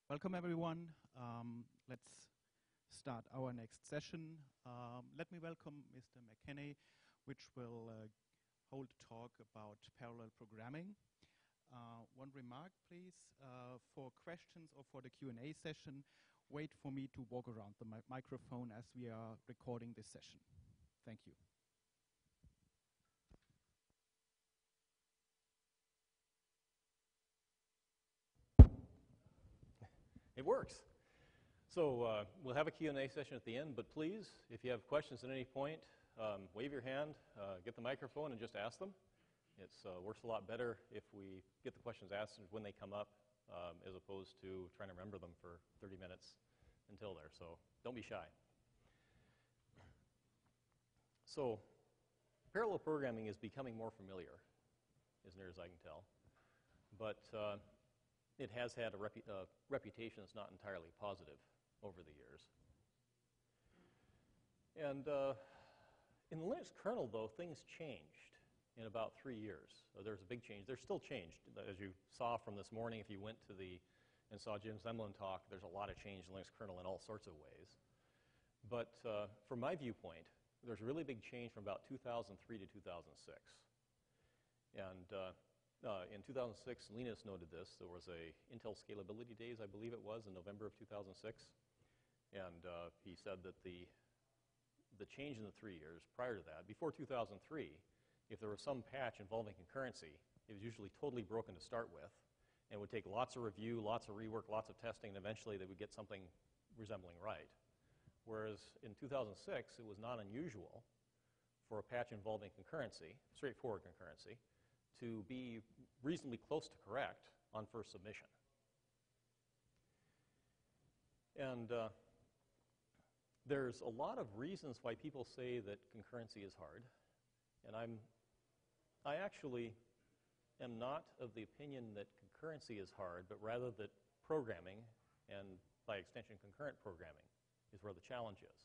Welcome, everyone. Let's start our next session. Let me welcome Mr. McKenney, which will hold a talk about parallel programming. One remark, please. For questions or for the Q&A session, wait for me to walk around the microphone as we are recording this session. Thank you. It works. So we'll have a Q&A session at the end, but please, if you have questions at any point, wave your hand, get the microphone, and just ask them. It works a lot better if we get the questions asked when they come up, as opposed to trying to remember them for 30 minutes until there. So don't be shy. So parallel programming is becoming more familiar, as near as I can tell. But it has had a reputation that's not entirely positive over the years. And in the Linux kernel, though, things changed in about 3 years. So there's a big change. They're still changed. As you saw from this morning, if you went to and saw Jim Zemlin talk, there's a lot of change in the Linux kernel in all sorts of ways. But from my viewpoint, there's a really big change from about 2003 to 2006. And in 2006, Linus noted this. There was a Intel Scalability Days, I believe it was, in November of 2006. And he said that the change in the 3 years prior to that, before 2003, if there was some patch involving concurrency, it was usually totally broken to start with, and would take lots of review, lots of rework, lots of testing, and eventually they would get something resembling right. Whereas in 2006, it was not unusual for a patch involving concurrency, straightforward concurrency, to be reasonably close to correct on first submission. And there's a lot of reasons why people say that concurrency is hard. And I actually am not of the opinion that concurrency is hard, but rather that programming, and by extension concurrent programming, is where the challenge is.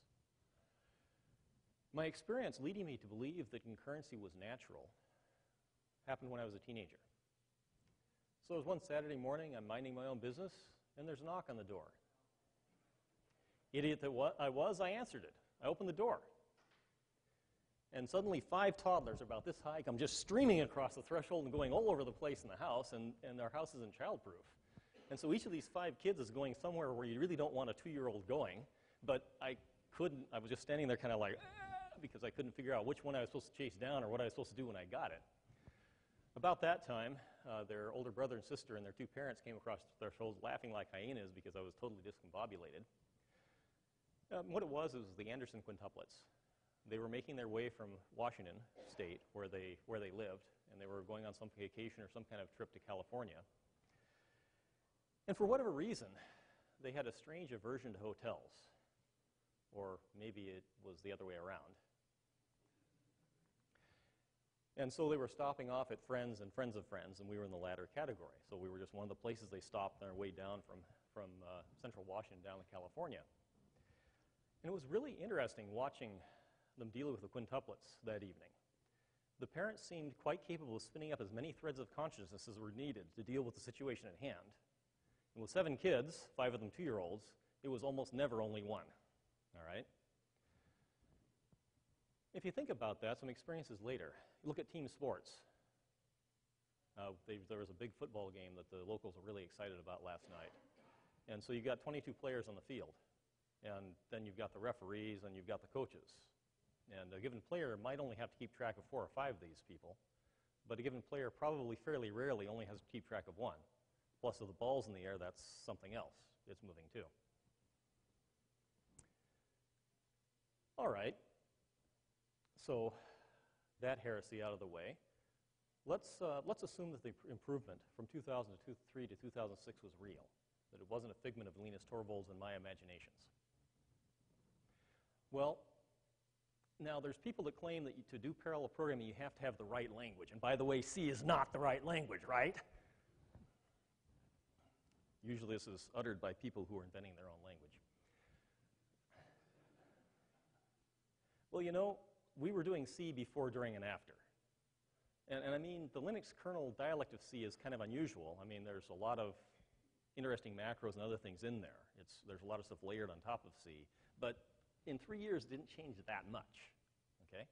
My experience leading me to believe that concurrency was natural happened when I was a teenager. So it was one Saturday morning, I'm minding my own business, and there's a knock on the door. Idiot that I was, I answered it. I opened the door. And suddenly 5 toddlers about this high come just streaming across the threshold and going all over the place in the house, and our house isn't childproof. And so each of these 5 kids is going somewhere where you really don't want a 2-year-old going, but I was just standing there kind of like, because I couldn't figure out which one I was supposed to chase down or what I was supposed to do when I got it. About that time, their older brother and sister and their 2 parents came across the threshold laughing like hyenas because I was totally discombobulated. What it was the Anderson quintuplets. They were making their way from Washington State, where they lived, and they were going on some vacation or some kind of trip to California. And for whatever reason, they had a strange aversion to hotels. Or maybe it was the other way around. And so they were stopping off at friends and friends of friends, and we were in the latter category. So we were just one of the places they stopped on their way down from central Washington down to California. And it was really interesting watching them deal with the quintuplets that evening. The parents seemed quite capable of spinning up as many threads of consciousness as were needed to deal with the situation at hand. And with 7 kids, 5 of them 2-year-olds, it was almost never only one. All right? If you think about that, some experiences later, you look at team sports. There was a big football game that the locals were really excited about last night. And so you've got 22 players on the field. And then you've got the referees and you've got the coaches. And a given player might only have to keep track of 4 or 5 of these people. But a given player probably fairly rarely only has to keep track of 1. Plus, if the ball's in the air, that's something else. It's moving too. All right. So that heresy out of the way. Let's assume that the improvement from 2003 to 2006 was real, that it wasn't a figment of Linus Torvalds and my imaginations. Well, now there's people that claim that to do parallel programming, you have to have the right language. And by the way, C is not the right language, right? Usually this is uttered by people who are inventing their own language. Well, you know, we were doing C before, during, and after. And I mean, the Linux kernel dialect of C is kind of unusual. I mean, there's a lot of interesting macros and other things in there. There's a lot of stuff layered on top of C. But in 3 years, it didn't change that much. Okay?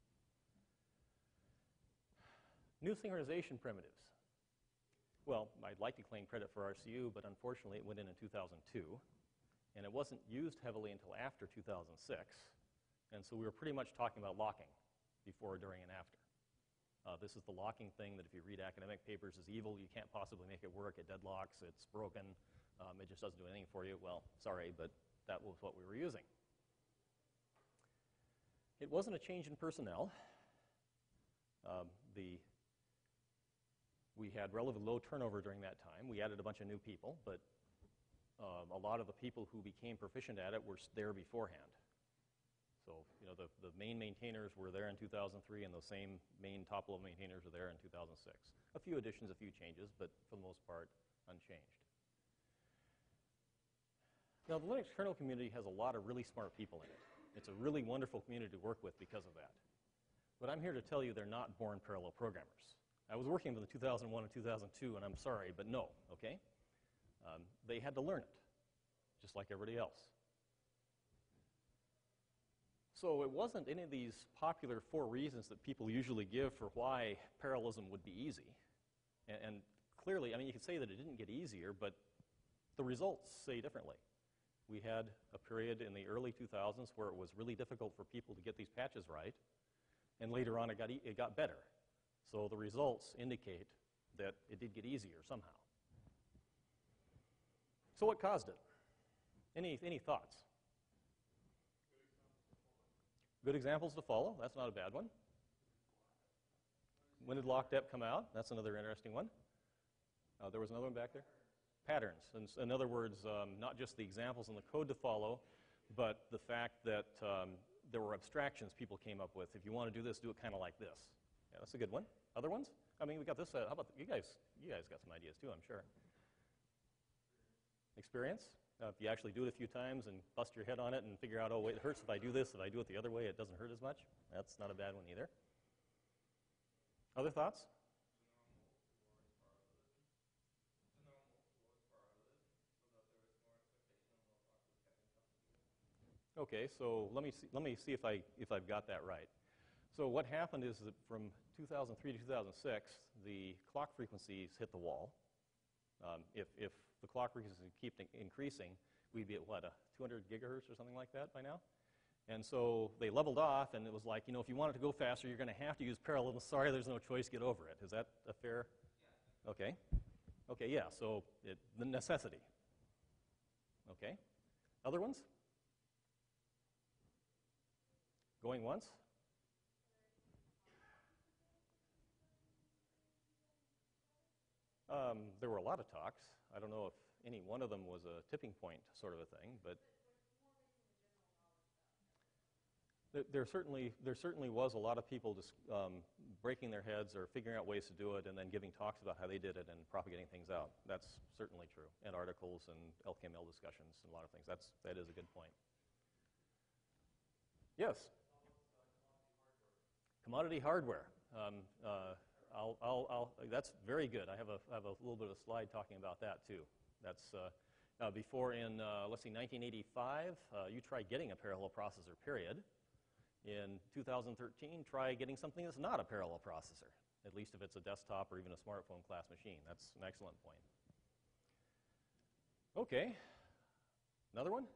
New synchronization primitives. Well, I'd like to claim credit for RCU, but unfortunately, it went in 2002. And it wasn't used heavily until after 2006. And so we were pretty much talking about locking before, during, and after. This is the locking thing that if you read academic papers is evil. You can't possibly make it work. It deadlocks. It's broken. It just doesn't do anything for you. Well, sorry, but that was what we were using. It wasn't a change in personnel. We had relatively low turnover during that time. We added a bunch of new people, but a lot of the people who became proficient at it were there beforehand. So, you know, the main maintainers were there in 2003, and those same main top-level maintainers were there in 2006. A few additions, a few changes, but for the most part, unchanged. Now, the Linux kernel community has a lot of really smart people in it. It's a really wonderful community to work with because of that. But I'm here to tell you they're not born parallel programmers. I was working with them in 2001 and 2002, and I'm sorry, but no, okay? They had to learn it, just like everybody else. So it wasn't any of these popular 4 reasons that people usually give for why parallelism would be easy. And clearly, I mean, you could say that it didn't get easier, but the results say differently. We had a period in the early 2000s where it was really difficult for people to get these patches right, and later on it got better. So the results indicate that it did get easier somehow. So what caused it? Any thoughts? Good examples to follow. That's not a bad one. When did LockDep come out? That's another interesting one. There was another one back there. Patterns. In other words, not just the examples and the code to follow, but the fact that there were abstractions people came up with. If you want to do this, do it kind of like this. Yeah, that's a good one. Other ones? I mean, we got this. How about you guys? You guys got some ideas too, I'm sure. Experience? If you actually do it a few times and bust your head on it and figure out, oh, wait, it hurts if I do this. If I do it the other way, it doesn't hurt as much. That's not a bad one either. Other thoughts? Okay, so let me see if I've got that right. So what happened is that from 2003 to 2006, the clock frequencies hit the wall. If the clock frequencies keep increasing, we'd be at, what, 200 gigahertz or something like that by now? And so they leveled off, and it was like, you know, if you want it to go faster, you're going to have to use parallelism. Sorry, there's no choice, get over it. Is that a fair? Yeah. Okay. Okay, yeah, so the necessity. Okay. Other ones? Going once? There were a lot of talks. I don't know if any one of them was a tipping point sort of a thing, but there certainly was a lot of people just breaking their heads or figuring out ways to do it and then giving talks about how they did it and propagating things out. That's certainly true. And articles and LKML discussions and a lot of things. That is a good point. Yes? Commodity hardware. That's very good. I have a little bit of a slide talking about that too. That's before in, let's see, 1985, you try getting a parallel processor, period. In 2013, try getting something that's not a parallel processor, at least if it's a desktop or even a smartphone class machine. That's an excellent point. Okay, another one?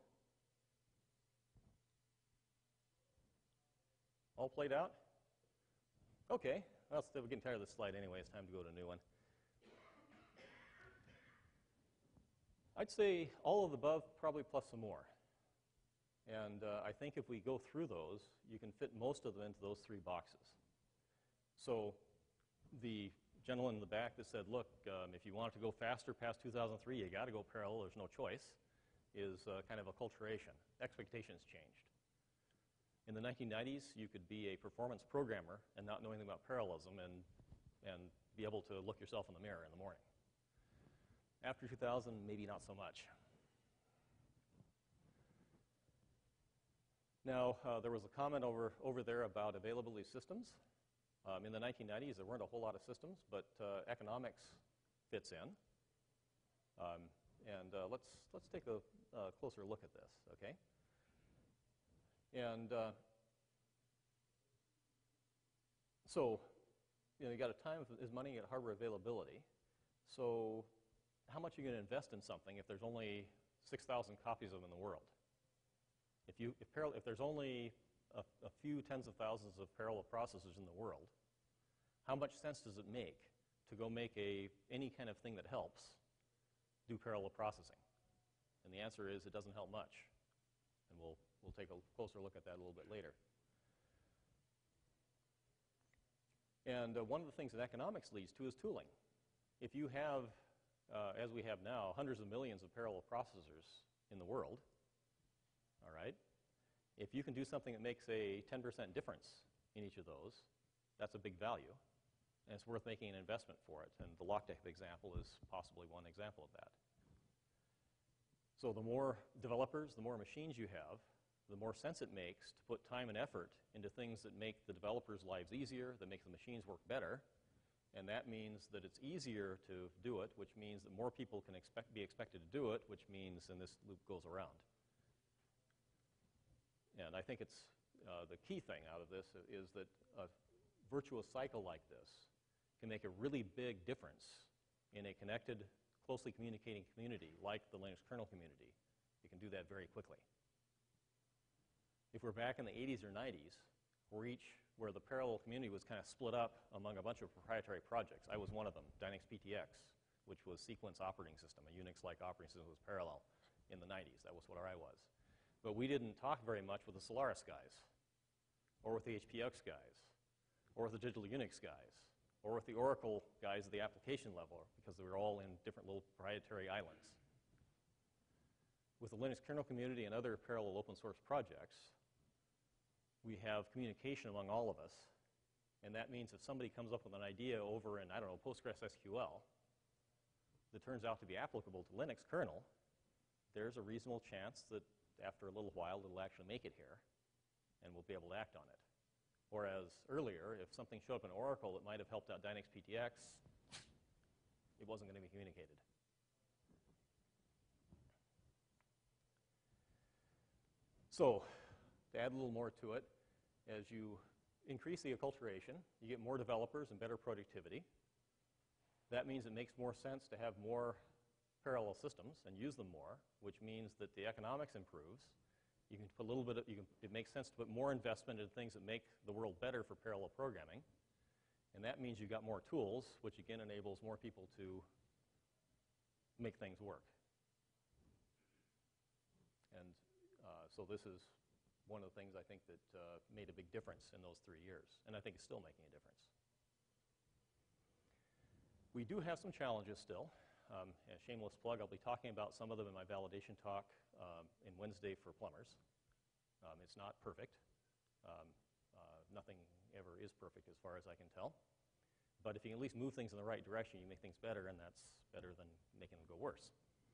All played out? Okay, well, we're getting tired of this slide anyway. It's time to go to a new one. I'd say all of the above, probably plus some more. And I think if we go through those, you can fit most of them into those 3 boxes. So the gentleman in the back that said, look, if you want it to go faster past 2003, you got to go parallel, there's no choice, is kind of acculturation. Expectations changed. In the 1990s, you could be a performance programmer and not know anything about parallelism and be able to look yourself in the mirror in the morning. After 2000, maybe not so much. Now, there was a comment over there about availability of systems. In the 1990s, there weren't a whole lot of systems, but economics fits in. And let's take a closer look at this, okay? And so, you got time is money at hardware availability. So how much are you going to invest in something if there's only 6,000 copies of them in the world? If there's only a few tens of thousands of parallel processors in the world, how much sense does it make to go make any kind of thing that helps do parallel processing? And the answer is it doesn't help much. And we'll take a closer look at that a little bit later. And one of the things that economics leads to is tooling. If you have, as we have now, hundreds of millions of parallel processors in the world, all right, if you can do something that makes a 10% difference in each of those, that's a big value. And it's worth making an investment for it. And the LockTech example is possibly one example of that. So the more developers, the more machines you have, the more sense it makes to put time and effort into things that make the developers' lives easier, that make the machines work better. And that means that it's easier to do it, which means that more people can be expected to do it, which means, and this loop goes around. And I think it's the key thing out of this is that a virtuous cycle like this can make a really big difference in a connected, closely communicating community like the Linux kernel community. You can do that very quickly. If we're back in the 80s or 90s, where the parallel community was kind of split up among a bunch of proprietary projects, I was one of them, Dynix PTX, which was Sequence operating system, a Unix-like operating system that was parallel in the 90s. That was what I was. But we didn't talk very much with the Solaris guys, or with the HPX guys, or with the Digital Unix guys, or with the Oracle guys at the application level, because they were all in different little proprietary islands. With the Linux kernel community and other parallel open source projects, we have communication among all of us. And that means if somebody comes up with an idea over in, I don't know, Postgres SQL that turns out to be applicable to Linux kernel, there's a reasonable chance that after a little while it'll actually make it here and we'll be able to act on it. Whereas earlier, if something showed up in Oracle that might have helped out Dynix PTX, it wasn't going to be communicated. So, to add a little more to it, as you increase the acculturation, you get more developers and better productivity. That means it makes more sense to have more parallel systems and use them more, which means that the economics improves. You can put a little bit of, it makes sense to put more investment in things that make the world better for parallel programming. And that means you've got more tools, which again enables more people to make things work. And so this is one of the things I think that made a big difference in those 3 years, and I think it's still making a difference. We do have some challenges still. A shameless plug, I'll be talking about some of them in my validation talk in Wednesday for plumbers. It's not perfect. Nothing ever is perfect as far as I can tell. But if you can at least move things in the right direction, you make things better, and that's better than making them go worse.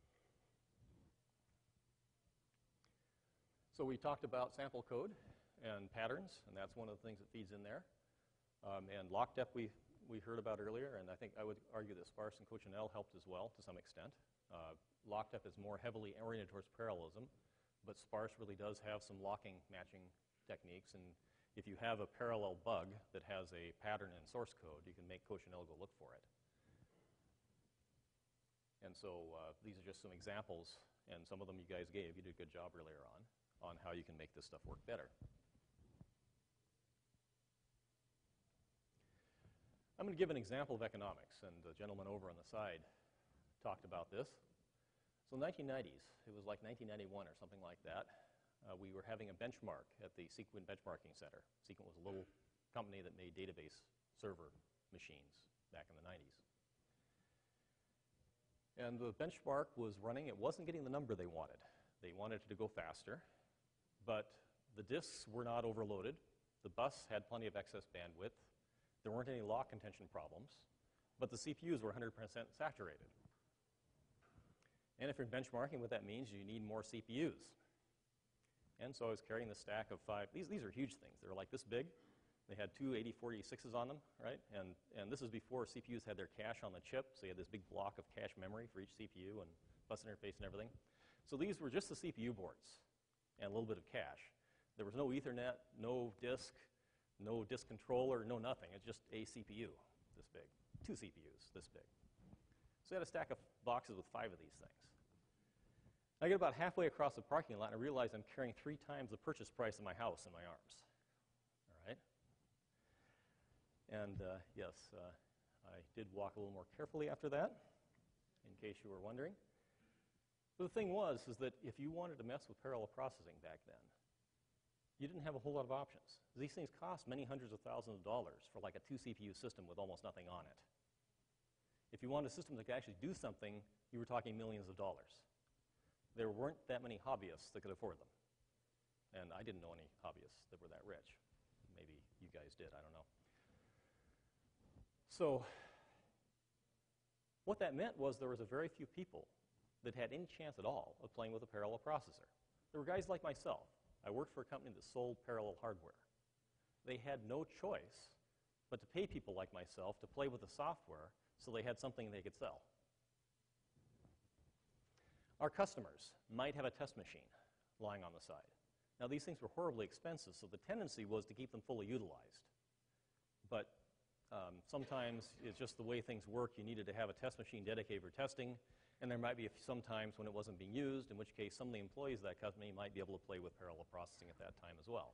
So we talked about sample code and patterns, and that's one of the things that feeds in there. And LockDep we heard about earlier, and I think I would argue that sparse and cochineal helped as well to some extent. LockDep is more heavily oriented towards parallelism, but sparse really does have some locking matching techniques. And if you have a parallel bug that has a pattern in source code, you can make cochineal go look for it. And so these are just some examples, and some of them you guys gave. You did a good job earlier on how you can make this stuff work better. I'm going to give an example of economics, and the gentleman over on the side talked about this. So 1990s, it was like 1991 or something like that, we were having a benchmark at the Sequent Benchmarking Center. Sequent was a little company that made database server machines back in the 90s. And the benchmark was running. It wasn't getting the number they wanted. They wanted it to go faster, but the disks were not overloaded. The bus had plenty of excess bandwidth. There weren't any lock contention problems, but the CPUs were 100% saturated. And if you're benchmarking, what that means is you need more CPUs. And so I was carrying the stack of 5. These are huge things. They were like this big. They had two 8046s on them, right? And this is before CPUs had their cache on the chip, so you had this big block of cache memory for each CPU, and bus interface and everything. So these were just the CPU boards and a little bit of cache. There was no Ethernet, no disk controller, no nothing. It's just a CPU this big, 2 CPUs this big. So I had a stack of boxes with 5 of these things. I get about halfway across the parking lot and I realize I'm carrying 3 times the purchase price of my house in my arms. All right? And yes, I did walk a little more carefully after that, in case you were wondering. But the thing was is that if you wanted to mess with parallel processing back then, you didn't have a whole lot of options. These things cost many hundreds of thousands of dollars for like a 2 CPU system with almost nothing on it. If you wanted a system that could actually do something, you were talking millions of dollars. There weren't that many hobbyists that could afford them. And I didn't know any hobbyists that were that rich. Maybe you guys did, I don't know. So what that meant was there was a very few people that had any chance at all of playing with a parallel processor. There were guys like myself. I worked for a company that sold parallel hardware. They had no choice but to pay people like myself to play with the software so they had something they could sell. Our customers might have a test machine lying on the side. Now, these things were horribly expensive, so the tendency was to keep them fully utilized. But sometimes it's just the way things work. You needed to have a test machine dedicated for testing, and there might be some times when it wasn't being used, in which case some of the employees of that company might be able to play with parallel processing at that time as well.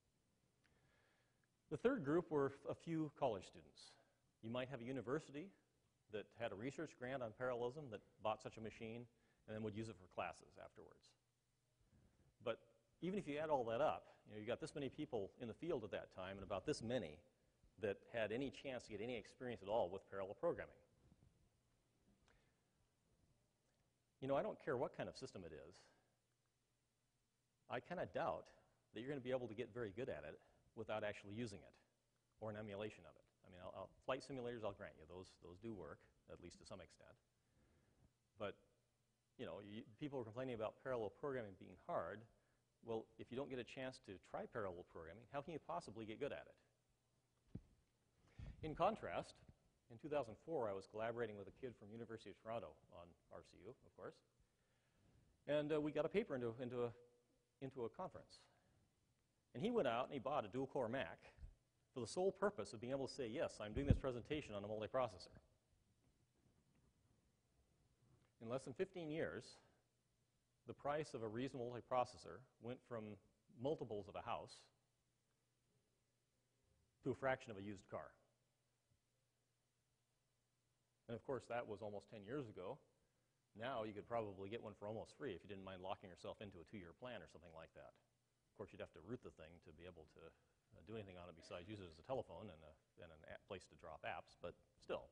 The third group were a few college students. You might have a university that had a research grant on parallelism that bought such a machine and then would use it for classes afterwards. But even if you add all that up, you got this many people in the field at that time and about this many that had any chance to get any experience at all with parallel programming. I don't care what kind of system it is. I kind of doubt that you're going to be able to get very good at it without actually using it or an emulation of it. I mean, flight simulators, I'll grant you, those do work, at least to some extent. But, people are complaining about parallel programming being hard. Well, if you don't get a chance to try parallel programming, how can you possibly get good at it? In contrast, in 2004, I was collaborating with a kid from University of Toronto on RCU, of course, and we got a paper into a conference. And he went out and he bought a dual-core Mac for the sole purpose of being able to say, yes, I'm doing this presentation on a multiprocessor. In less than 15 years, the price of a reasonable multiprocessor went from multiples of a house to a fraction of a used car. And of course, that was almost 10 years ago. Now you could probably get one for almost free if you didn't mind locking yourself into a 2-year plan or something like that. Of course, you'd have to root the thing to be able to do anything on it besides use it as a telephone and a place to drop apps. But still,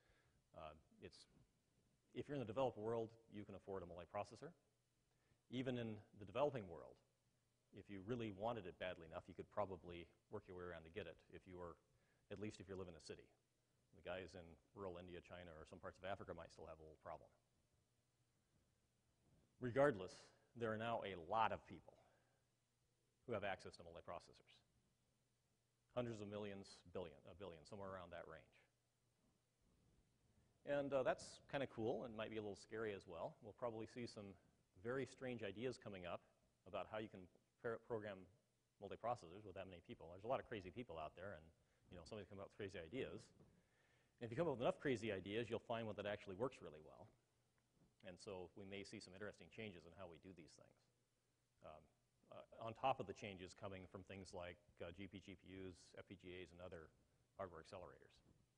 if you're in the developer world, you can afford a multiprocessor. Even in the developing world, if you really wanted it badly enough, you could probably work your way around to get it at least if you live in a city. The guys in rural India, China, or some parts of Africa might still have a little problem. Regardless, there are now a lot of people who have access to multiprocessors. Hundreds of millions, a billion, somewhere around that range. And that's kind of cool and might be a little scary as well. We'll probably see some very strange ideas coming up about how you can program multiprocessors with that many people. There's a lot of crazy people out there, and somebody's come up with crazy ideas. And if you come up with enough crazy ideas, you'll find one that actually works really well. And so we may see some interesting changes in how we do these things. On top of the changes coming from things like GPUs, FPGAs, and other hardware accelerators.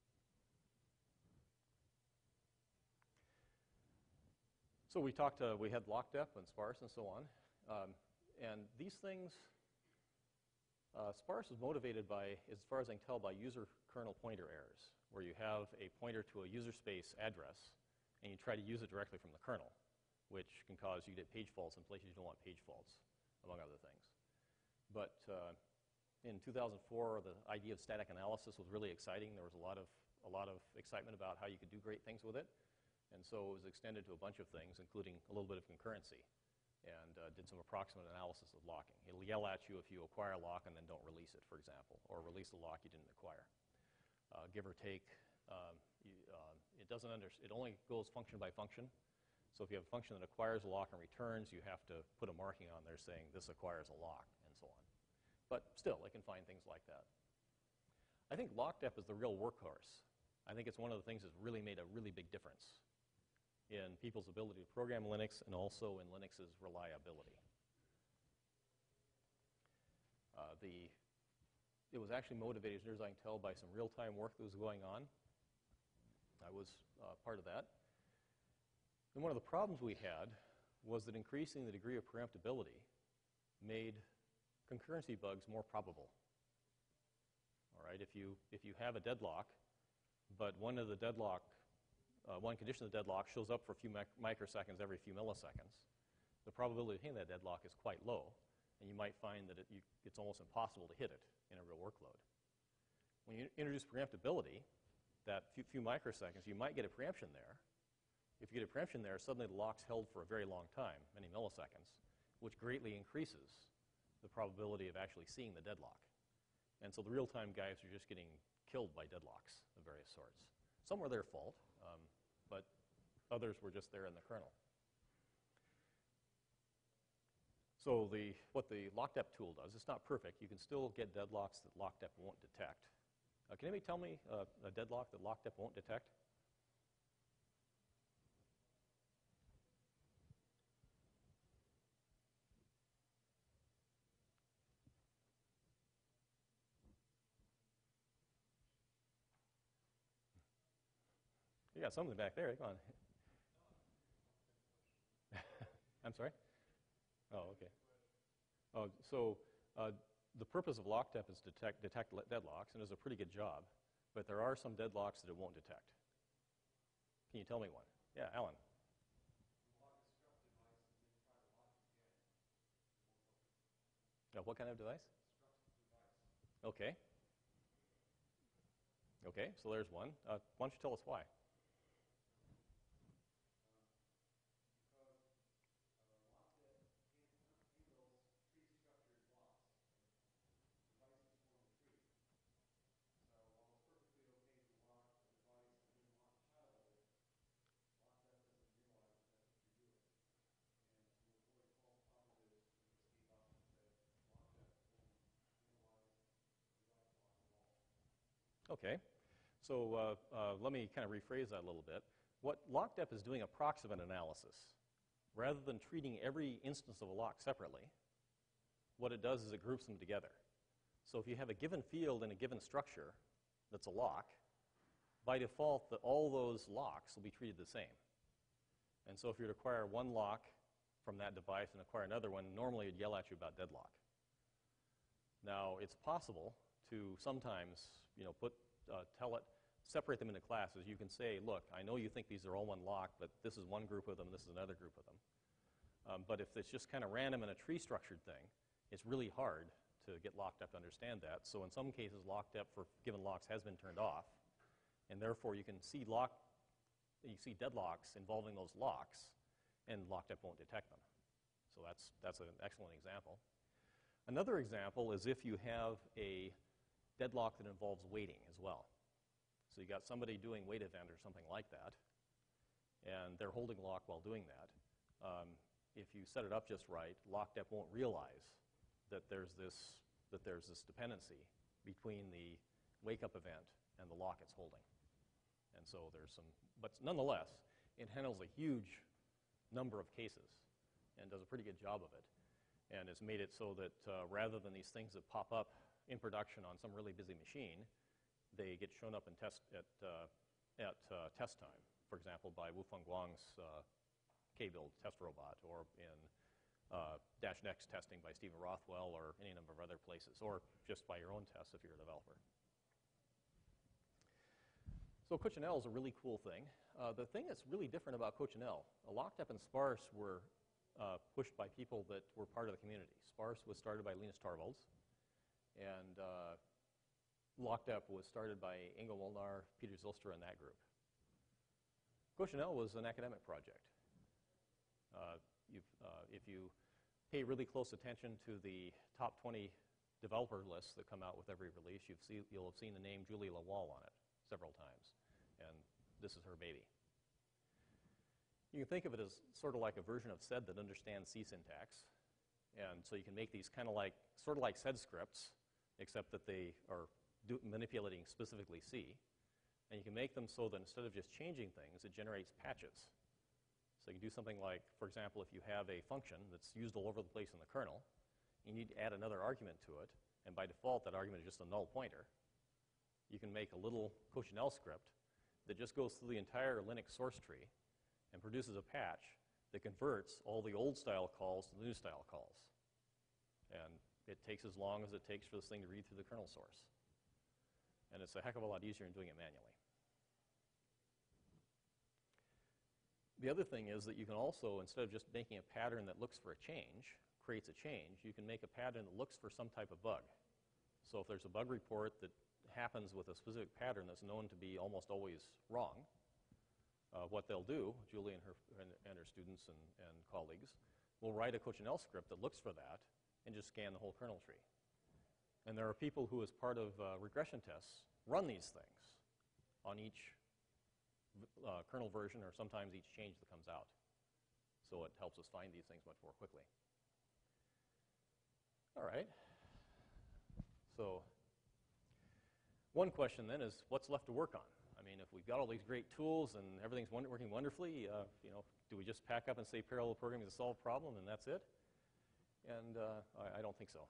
So we had locked up and sparse and so on. And these things, sparse is motivated by, as far as I can tell, by user kernel pointer errors, where you have a pointer to a user space address, and you try to use it directly from the kernel, which can cause you to get page faults in places you don't want page faults, among other things. But in 2004, the idea of static analysis was really exciting. There was a lot of excitement about how you could do great things with it. And so it was extended to a bunch of things, including a little bit of concurrency, and did some approximate analysis of locking. It'll yell at you if you acquire a lock and then don't release it, for example, or release a lock you didn't acquire. Give or take, it only goes function by function. So if you have a function that acquires a lock and returns, you have to put a marking on there saying this acquires a lock, and so on. But still, it can find things like that. I think LockDep is the real workhorse. I think it's one of the things that's really made a really big difference in people's ability to program Linux and also in Linux's reliability. It was actually motivated, as near as I can tell, by some real-time work that was going on. I was part of that. And one of the problems we had was that increasing the degree of preemptibility made concurrency bugs more probable. All right, if you have a deadlock, but one condition of the deadlock shows up for a few microseconds every few milliseconds, the probability of hitting that deadlock is quite low, and you might find that it's almost impossible to hit it in a real workload. When you introduce preemptibility, that few microseconds, you might get a preemption there. If you get a preemption there, suddenly the lock's held for a very long time, many milliseconds, which greatly increases the probability of actually seeing the deadlock. And so the real-time guys are just getting killed by deadlocks of various sorts. Some were their fault, but others were just there in the kernel. So what the LockDep tool does, it's not perfect. You can still get deadlocks that LockDep won't detect. Can anybody tell me a deadlock that LockDep won't detect? You got something back there. Come on. I'm sorry? Oh, okay. Oh, so the purpose of LockDep is to detect deadlocks, and it does a pretty good job. But there are some deadlocks that it won't detect. Can you tell me one? Yeah, Alan. What kind of device? Okay. Okay, so there's one. Why don't you tell us why? Okay, so let me kind of rephrase that a little bit. What LockDep is doing approximate analysis. Rather than treating every instance of a lock separately, what it does is it groups them together. So if you have a given field in a given structure that's a lock, by default, all those locks will be treated the same. And so if you were to acquire one lock from that device and acquire another one, normally it would yell at you about deadlock. Now, it's possible to sometimes, separate them into classes. You can say, look, I know you think these are all one lock, but this is one group of them, this is another group of them. But if it's just kind of random and a tree-structured thing, it's really hard to get LockDep to understand that. So in some cases, LockDep for given locks has been turned off, and therefore you can see deadlocks involving those locks, and LockDep won't detect them. So that's an excellent example. Another example is if you have a deadlock that involves waiting as well. So you got somebody doing wait event or something like that, and they're holding lock while doing that. If you set it up just right, LockDep won't realize that there's this dependency between the wake-up event and the lock it's holding. And so there's some, but nonetheless, it handles a huge number of cases and does a pretty good job of it. And it's made it so that rather than these things that pop up in production on some really busy machine, they get shown up in test at test time. For example, by Wufeng Guang's K-build test robot, or in -next testing by Stephen Rothwell, or any number of other places, or just by your own tests if you're a developer. So Coccinelle is a really cool thing. The thing that's really different about Coccinelle, LockDep and Sparse were pushed by people that were part of the community. Sparse was started by Linus Torvalds, and LockDep was started by Ingo Molnar, Peter Zylstra, and that group. Coccinelle was an academic project. If you pay really close attention to the top 20 developer lists that come out with every release, you'll have seen the name Julie Lawal on it several times, and this is her baby. You can think of it as sort of like a version of sed that understands C syntax. And so you can make these kind of like, sort of like sed scripts, except that they are manipulating specifically C. And you can make them so that instead of just changing things, it generates patches. So you can do something like, for example, if you have a function that's used all over the place in the kernel, you need to add another argument to it, and by default that argument is just a null pointer. You can make a little kernel script that just goes through the entire Linux source tree and produces a patch that converts all the old style calls to the new style calls. And it takes as long as it takes for this thing to read through the kernel source. And it's a heck of a lot easier than doing it manually. The other thing is that you can also, instead of just making a pattern that looks for a change, creates a change, you can make a pattern that looks for some type of bug. So if there's a bug report that happens with a specific pattern that's known to be almost always wrong, what they'll do, Julie and her students and colleagues, will write a kernel script that looks for that and just scan the whole kernel tree. And there are people who, as part of regression tests, run these things on each kernel version or sometimes each change that comes out. So it helps us find these things much more quickly. All right. So one question then is, what's left to work on? I mean, if we've got all these great tools and everything's working wonderfully, do we just pack up and say parallel programming is a solved problem and that's it? And I don't think so.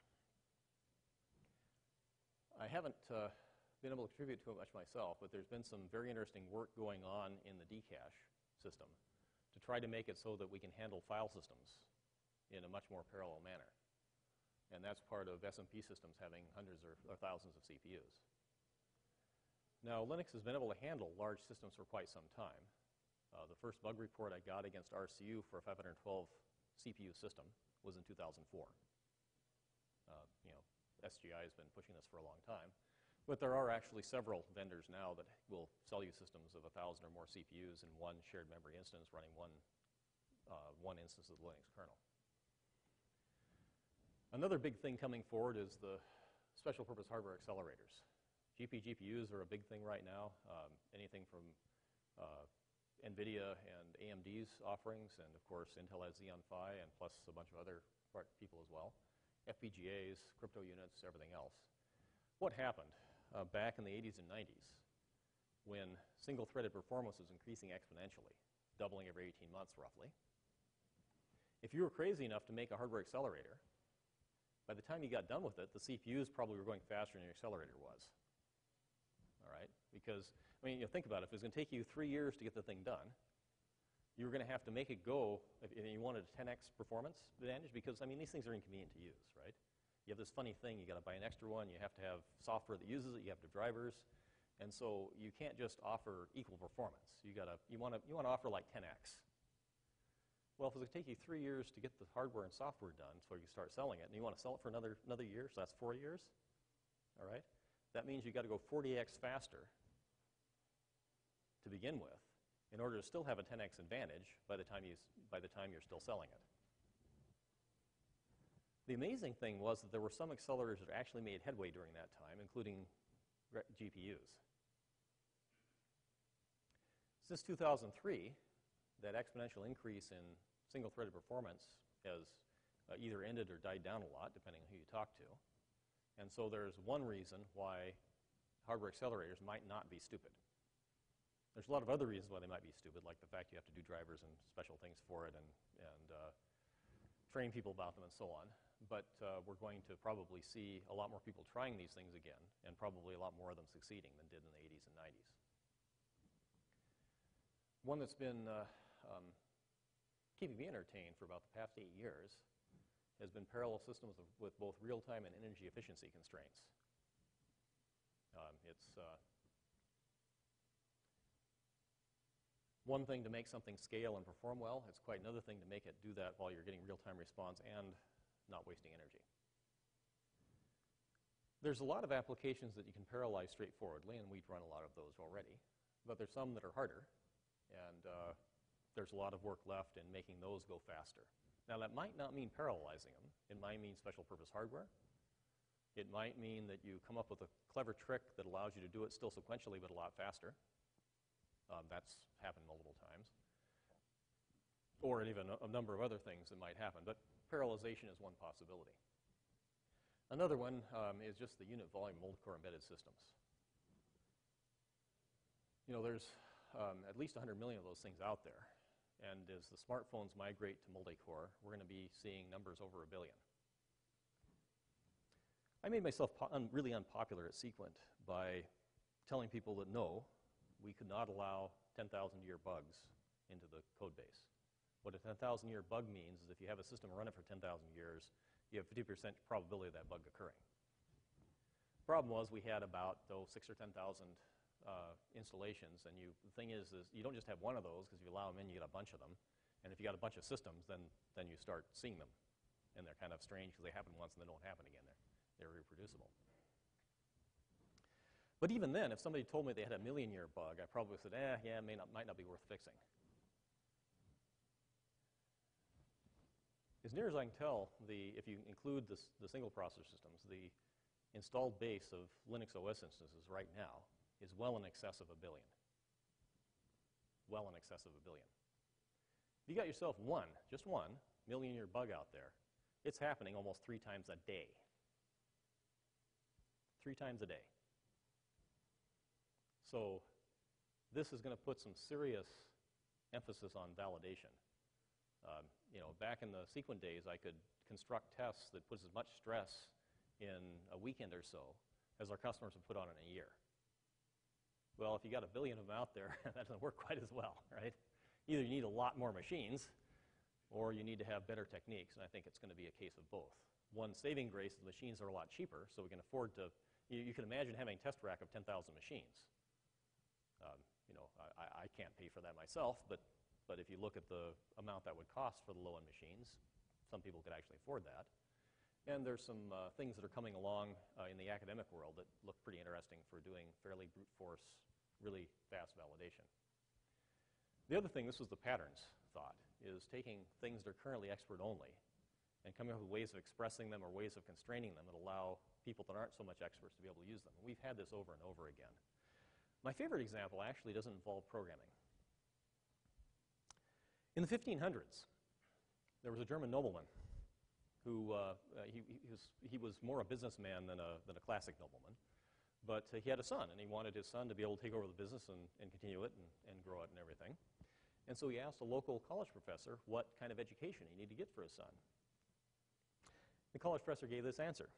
I haven't been able to contribute to it much myself, but there's been some very interesting work going on in the Dcache system to try to make it so that we can handle file systems in a much more parallel manner. And that's part of SMP systems having hundreds or thousands of CPUs. Now, Linux has been able to handle large systems for quite some time. The first bug report I got against RCU for a 512 CPU system was in 2004. SGI has been pushing this for a long time. But there are actually several vendors now that will sell you systems of 1,000 or more CPUs in one shared memory instance running one instance of the Linux kernel. Another big thing coming forward is the special purpose hardware accelerators. GPUs are a big thing right now. Anything from NVIDIA and AMD's offerings, and of course Intel has Xeon Phi, and plus a bunch of other people as well. FPGAs, crypto units, everything else. What happened back in the 80s and 90s when single-threaded performance was increasing exponentially, doubling every 18 months roughly? If you were crazy enough to make a hardware accelerator, by the time you got done with it, the CPUs probably were going faster than your accelerator was. All right? Because, I mean, think about it. If it was going to take you 3 years to get the thing done, you were going to have to make it go, and you wanted a 10x performance advantage, because, I mean, these things are inconvenient to use, right? You have this funny thing. You got to buy an extra one. You have to have software that uses it. You have to have drivers. And so you can't just offer equal performance. You want to offer like 10x. Well, if it's going to take you 3 years to get the hardware and software done before you start selling it, and you want to sell it for another year, so that's 4 years, all right? That means you've got to go 40x faster to begin with in order to still have a 10x advantage by the time you're still selling it. The amazing thing was that there were some accelerators that actually made headway during that time, including GPUs. Since 2003, that exponential increase in single-threaded performance has either ended or died down a lot, depending on who you talk to. And so there's one reason why hardware accelerators might not be stupid. There's a lot of other reasons why they might be stupid, like the fact you have to do drivers and special things for it and train people about them and so on. But we're going to probably see a lot more people trying these things again, and probably a lot more of them succeeding than did in the 80s and 90s. One that's been keeping me entertained for about the past 8 years has been parallel systems with both real-time and energy efficiency constraints. It's one thing to make something scale and perform well. It's quite another thing to make it do that while you're getting real-time response and not wasting energy. There's a lot of applications that you can parallelize straightforwardly, and we've run a lot of those already. But there's some that are harder, and there's a lot of work left in making those go faster. Now, that might not mean parallelizing them. It might mean special purpose hardware. It might mean that you come up with a clever trick that allows you to do it still sequentially but a lot faster. That's happened multiple times. or even a number of other things that might happen. But parallelization is one possibility. Another one is just the unit volume multi-core embedded systems. You know, there's at least 100 million of those things out there. And as the smartphones migrate to multi-core, we're going to be seeing numbers over 1 billion. I made myself really unpopular at Sequent by telling people that no, we could not allow 10,000-year bugs into the code base. What a 10,000-year bug means is if you have a system running for 10,000 years, you have 50% probability of that bug occurring. Problem was we had about 6,000 or 10,000 installations, and the thing is you don't just have one of those, because if you allow them in, you get a bunch of them. And if you got a bunch of systems, then you start seeing them. And they're kind of strange because they happen once and they don't happen again. They're reproducible. But even then, if somebody told me they had a 1,000,000-year bug, I probably said, yeah, might not be worth fixing. As near as I can tell, if you include the single processor systems, the installed base of Linux OS instances right now is well in excess of 1 billion. Well in excess of 1 billion. If you got yourself just one 1,000,000-year bug out there, it's happening almost 3 times a day. 3 times a day. So this is going to put some serious emphasis on validation. You know, back in the Sequent days, I could construct tests that puts as much stress in a weekend or so as our customers would put on in a year. Well, if you got 1 billion of them out there, that doesn't work quite as well, right? Either you need a lot more machines, or you need to have better techniques, and I think it's going to be a case of both. One saving grace is the machines are a lot cheaper, so we can afford to, you can imagine having a test rack of 10,000 machines. You know, I can't pay for that myself, but if you look at the amount that would cost for the low-end machines, some people could actually afford that. And there's some things that are coming along in the academic world that look pretty interesting for doing fairly brute force, really fast validation. The other thing, this was the patterns thought, is taking things that are currently expert only and coming up with ways of expressing them or ways of constraining them that allow people that aren't so much experts to be able to use them. And we've had this over and over again. My favorite example actually doesn't involve programming. In the 1500s, there was a German nobleman who he was more a businessman than a classic nobleman. But he had a son, and he wanted his son to be able to take over the business and continue it and grow it and everything. And so he asked a local college professor what kind of education he needed to get for his son. The college professor gave this answer.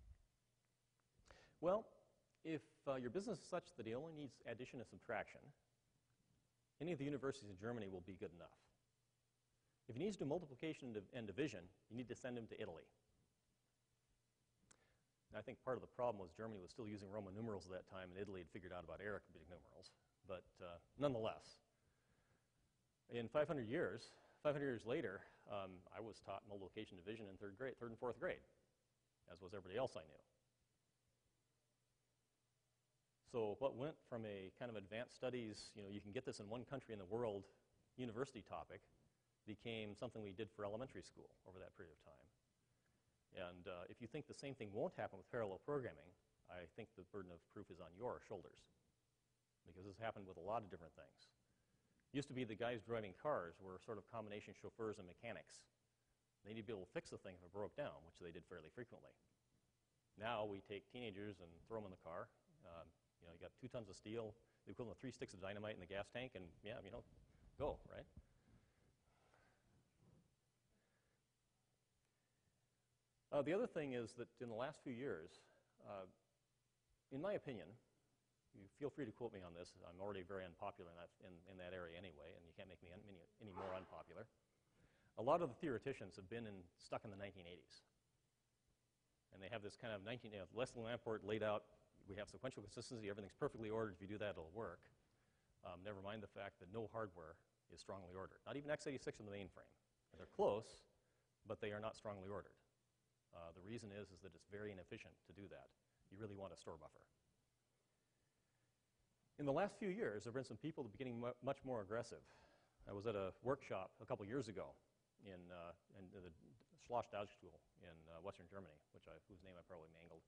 Well, if your business is such that it only needs addition and subtraction, any of the universities in Germany will be good enough. If he needs to do multiplication and division, you need to send him to Italy. And I think part of the problem was Germany was still using Roman numerals at that time, and Italy had figured out about arithmetic numerals. But nonetheless, in 500 years later, I was taught multiplication and division in third and fourth grade, as was everybody else I knew. So what went from a kind of advanced studies, you can get this in one country in the world university topic, became something we did for elementary school over that period of time. And if you think the same thing won't happen with parallel programming, I think the burden of proof is on your shoulders, because this happened with a lot of different things. It used to be the guys driving cars were sort of combination chauffeurs and mechanics. They need to be able to fix the thing if it broke down, which they did fairly frequently. Now we take teenagers and throw them in the car. You got 2 tons of steel, the equivalent of 3 sticks of dynamite in the gas tank, and go, right? The other thing is that in the last few years, in my opinion, you feel free to quote me on this. I'm already very unpopular in that area anyway, and you can't make me any more unpopular. A lot of the theoreticians have been stuck in the 1980s. And they have this kind of Leslie Lamport laid out, we have sequential consistency, everything's perfectly ordered. If you do that, it'll work. Never mind the fact that no hardware is strongly ordered. Not even x86 in the mainframe. They're close, but they are not strongly ordered. The reason is that it's very inefficient to do that. You really want a store buffer. In the last few years, there have been some people that are getting much more aggressive. I was at a workshop a couple years ago in the Schloss School in Western Germany, whose name I probably mangled.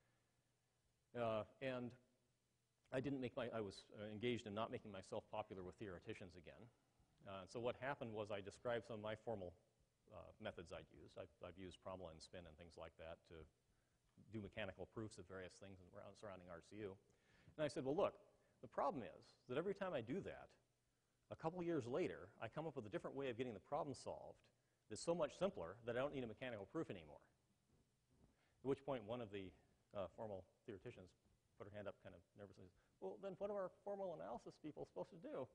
And I was engaged in not making myself popular with theoreticians again. So what happened was I described some of my formal methods I'd used. I've used Promula and spin and things like that to do mechanical proofs of various things around surrounding RCU. And I said, well, look, the problem is that every time I do that, a couple years later, I come up with a different way of getting the problem solved that's so much simpler that I don't need a mechanical proof anymore. At which point, one of the formal theoreticians put her hand up kind of nervously and said, well, then what are our formal analysis people supposed to do?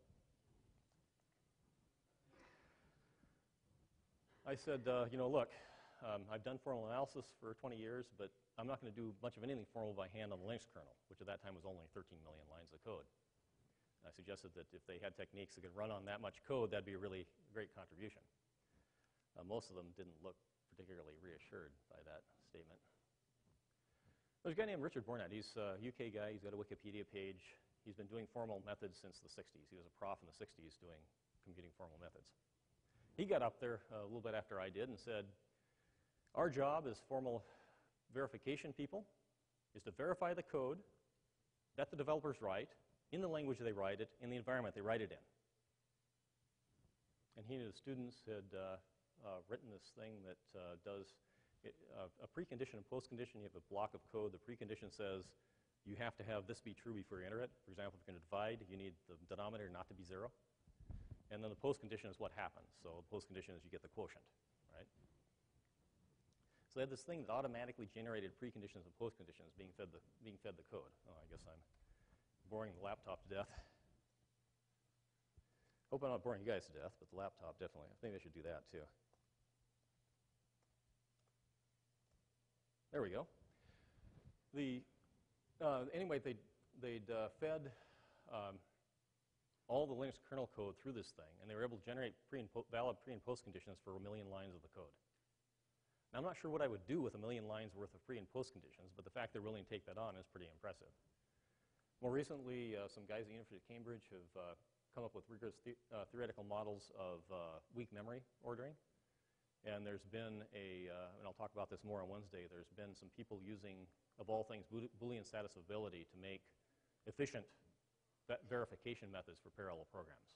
I said, look, I've done formal analysis for 20 years, but I'm not going to do much of anything formal by hand on the Linux kernel, which at that time was only 13 million lines of code. And I suggested that if they had techniques that could run on that much code, that'd be a really great contribution. Most of them didn't look particularly reassured by that statement. There's a guy named Richard Bornat. He's a UK guy. He's got a Wikipedia page. He's been doing formal methods since the 60s. He was a prof in the 60s doing computing formal methods. He got up there a little bit after I did and said, our job as formal verification people is to verify the code that the developers write in the language they write it, in the environment they write it in. And he and his students had written this thing that does a precondition and postcondition. You have a block of code. The precondition says you have to have this be true before you enter it. For example, if you're going to divide, you need the denominator not to be 0. And then the postcondition is what happens. So the postcondition is you get the quotient, right? So they had this thing that automatically generated preconditions and postconditions being fed the code. Oh, I guess I'm boring the laptop to death. Hope I'm not boring you guys to death, but the laptop definitely. I think I should do that too. There we go. Anyway, they'd fed all the Linux kernel code through this thing, and they were able to generate valid pre- and post conditions for 1 million lines of the code. Now, I'm not sure what I would do with 1 million lines worth of pre- and post conditions, but the fact they're willing to take that on is pretty impressive. More recently, some guys at the University of Cambridge have come up with rigorous theoretical models of weak memory ordering. And there's been and I'll talk about this more on Wednesday, there's been some people using, of all things, Boolean satisfiability to make efficient verification methods for parallel programs.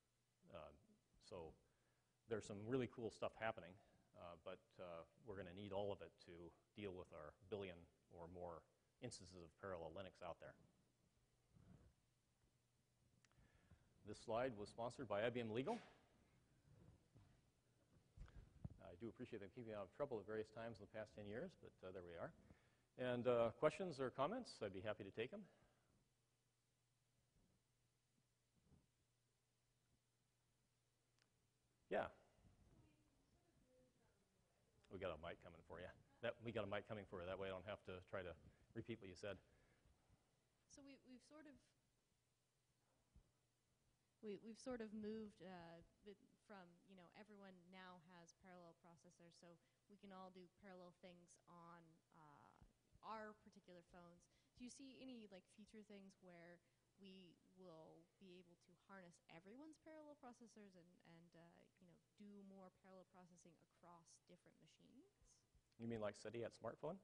So there's some really cool stuff happening, but we're going to need all of it to deal with our billion or more instances of parallel Linux out there. This slide was sponsored by IBM Legal. I do appreciate them keeping me out of trouble at various times in the past 10 years, but there we are. And questions or comments, I'd be happy to take them. Yeah. We got a mic coming for you. We got a mic coming for you. That way I don't have to try to repeat what you said. So we've sort of moved from, everyone now has parallel processors, so we can all do parallel things on our particular phones. Do you see any future things where we will be able to harness everyone's parallel processors and do more parallel processing across different machines? You mean like SETI at smartphone?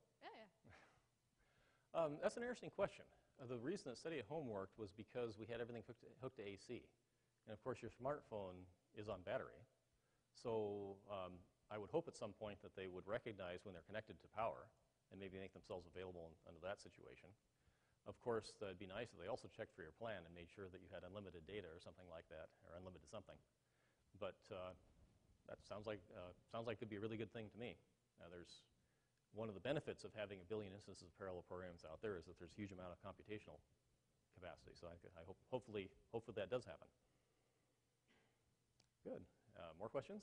Yeah. That's an interesting question. The reason that SETI at home worked was because we had everything hooked to AC. And of course, your smartphone is on battery. So I would hope at some point that they would recognize when they're connected to power and maybe make themselves available under that situation. Of course, it'd be nice if they also checked for your plan and made sure that you had unlimited data or something like that, or unlimited something. But that sounds like could be a really good thing to me. There's one of the benefits of having 1 billion instances of parallel programs out there is that there's a huge amount of computational capacity. So I hope, hopefully that does happen. Good. More questions?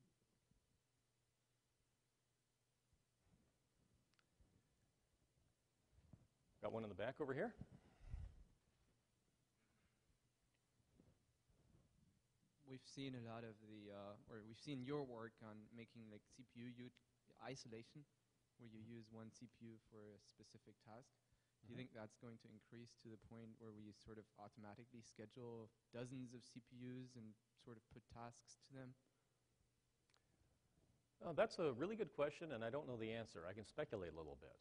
Got one in the back over here. We've seen a lot of or we've seen your work on making CPU isolation, where you use one CPU for a specific task. Do you think that's going to increase to the point where we sort of automatically schedule dozens of CPUs and sort of put tasks to them? That's a really good question, and I don't know the answer. I can speculate a little bit.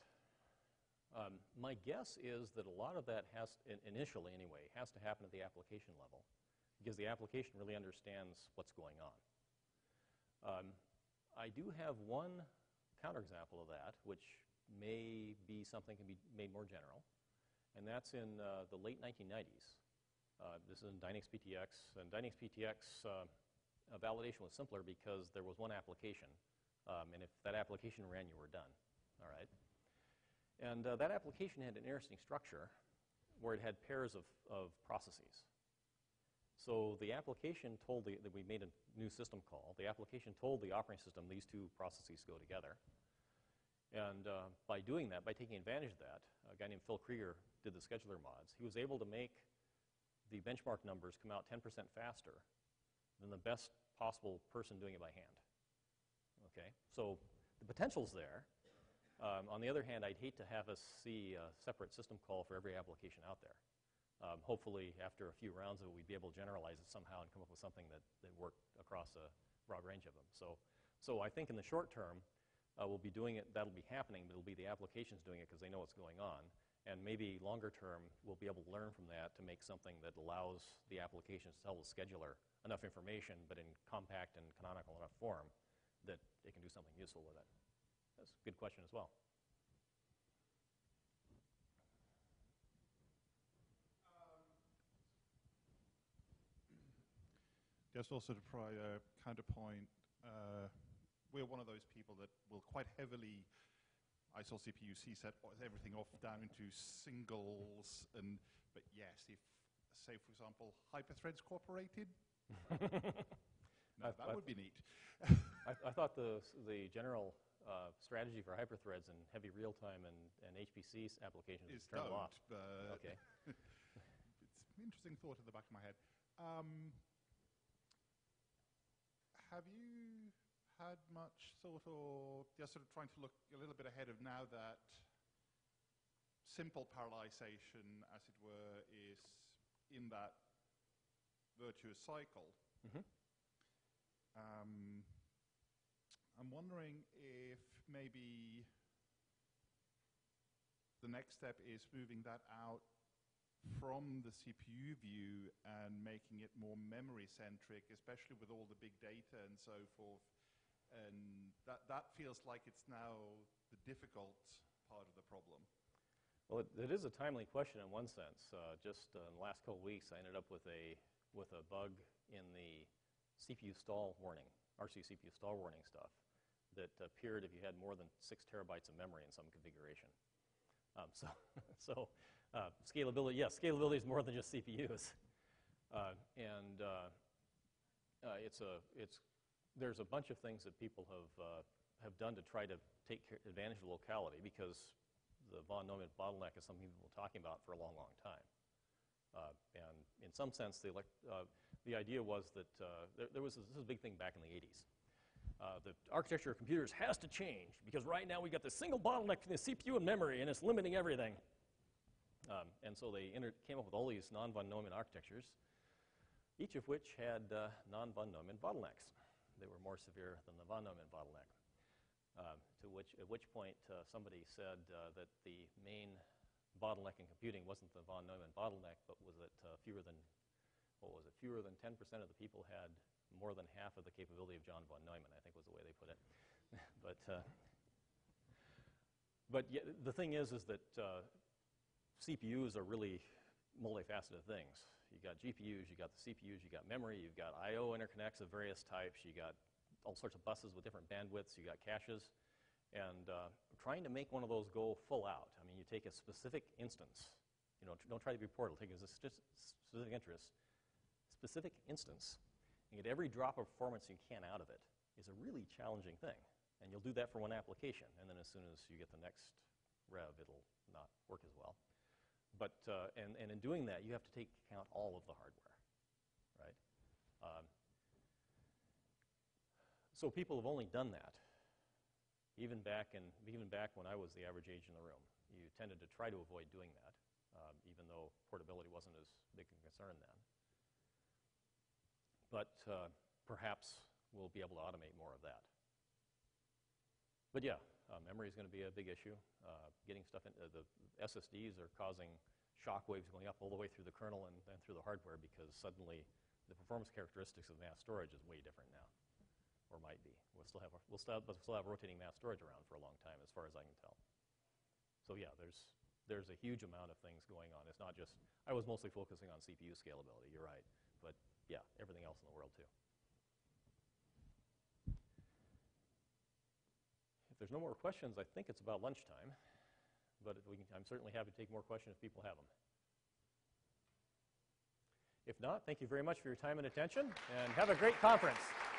My guess is that a lot of that initially anyway, has to happen at the application level. because the application really understands what's going on. I do have one counterexample of that, which may be something can be made more general, and that's in the late 1990s. This is in Dynix PTX, and Dynix PTX validation was simpler because there was one application, and if that application ran, you were done. All right. And that application had an interesting structure where it had pairs of processes. So the application told that we made a new system call. The application told the operating system these two processes go together. And by doing that, by taking advantage of that, a guy named Phil Krieger did the scheduler mods. He was able to make the benchmark numbers come out 10% faster than the best possible person doing it by hand. Okay, so the potential's there. On the other hand, I'd hate to have us see a separate system call for every application out there. Hopefully, after a few rounds of it, we'd be able to generalize it somehow and come up with something that worked across a broad range of them. So I think in the short term, we'll be doing it, that'll be happening, but it'll be the applications doing it because they know what's going on. And maybe longer term, we'll be able to learn from that to make something that allows the applications to tell the scheduler enough information, but in compact and canonical enough form that it can do something useful with it. That's a good question as well. Just also to try a counterpoint, we're one of those people that will quite heavily ISO CPU set everything off down into singles, but yes, if, say, for example, hyperthreads cooperated, that would be neat. I thought the general strategy for hyperthreads and heavy real-time and HPC applications is turn them off. Okay. It's an interesting thought in the back of my head. Have you had much sort of, just sort of trying to look a little bit ahead of now that simple parallelization, as it were, is in that virtuous cycle? Mm-hmm. I'm wondering if maybe the next step is moving that out from the CPU view and making it more memory-centric, especially with all the big data and so forth. And that feels like it's now the difficult part of the problem. Well, it is a timely question in one sense. Just in the last couple of weeks, I ended up with a bug in the CPU stall warning, RC CPU stall warning stuff, that appeared if you had more than 6 terabytes of memory in some configuration. Scalability, yes, scalability is more than just CPUs. There's a bunch of things that people have done to try to take advantage of locality, because the von Neumann bottleneck is something we've been talking about for a long, long time. And in some sense, the idea was that this was a big thing back in the 80s. The architecture of computers has to change, because right now we've got this single bottleneck in the CPU and memory, and it's limiting everything. And so they came up with all these non-von Neumann architectures, each of which had non-von Neumann bottlenecks. They were more severe than the von Neumann bottleneck. At which point somebody said that the main bottleneck in computing wasn't the von Neumann bottleneck, but was that fewer than 10% of the people had more than half of the capability of John von Neumann, I think was the way they put it. But yeah, the thing is that CPUs are really multifaceted things. You got GPUs, you got the CPUs, you got memory, you've got I/O interconnects of various types, you got all sorts of buses with different bandwidths, you got caches, and trying to make one of those go full out. I mean, you take a specific instance, don't try to be portal, take a specific instance, and get every drop of performance you can out of it is a really challenging thing. And you'll do that for one application, and then as soon as you get the next rev, it'll not work as well. But, and in doing that, you have to take account all of the hardware, right? So people have only done that. Even back when I was the average age in the room, you tended to try to avoid doing that, even though portability wasn't as big a concern then. But perhaps we'll be able to automate more of that. But yeah, memory is going to be a big issue. Getting stuff in, the SSDs are causing shock waves going up all the way through the kernel and through the hardware, because suddenly the performance characteristics of mass storage is way different now, or might be. We'll still have rotating mass storage around for a long time, as far as I can tell. So yeah, there's a huge amount of things going on. It's not just, I was mostly focusing on CPU scalability, you're right. But yeah, everything else in the world too. If there's no more questions, I think it's about lunchtime. But I'm certainly happy to take more questions if people have them. If not, thank you very much for your time and attention, and have a great conference.